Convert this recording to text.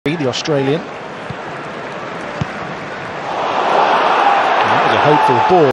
the Australian. And that was a hopeful ball.